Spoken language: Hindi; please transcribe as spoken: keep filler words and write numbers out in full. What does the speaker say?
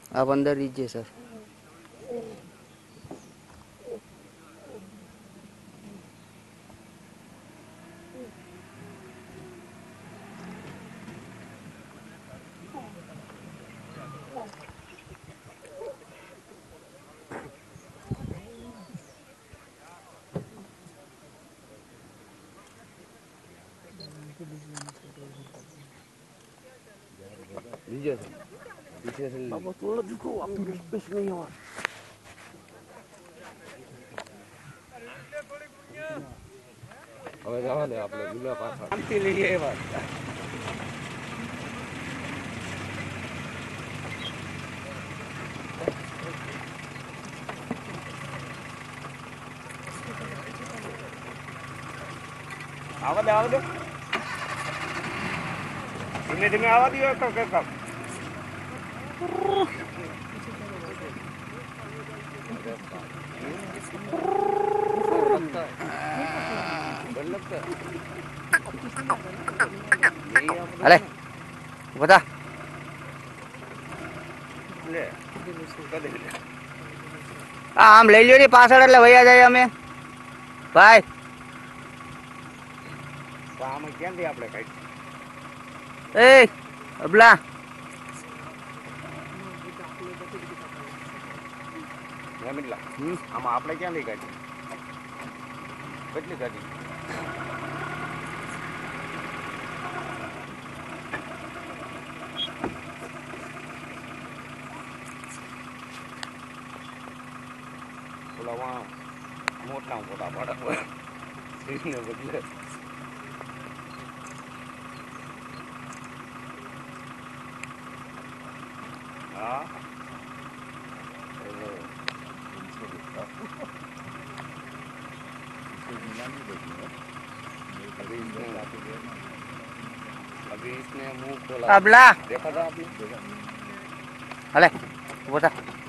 आप अंदर दीजिए सर। लीजिए सर, पीछे से बाबा थोड़ा दिखो, आपकी स्पेस नहीं है वहाँ। अबे जाओ ले आप लोग मिलो पास शांति लिए बात। आवा दे आवा दे धीमे धीमे आवा दियो कब कब कब अरे बता ले आम लई लियो नहीं पासड़ એટલે વયા જાય અમે ભાઈ તો આમાં ક્યાંથી આપણે કાઢી એ અબલા જમીન લા આમાં આપણે ક્યાંથી કાઢી કેટલી કાઢી ઓલા વहाँ મોટા મોટા પાડા ને બદલે हाँ अभी इसने मुंह खोला अबला देखा था आपने अले बता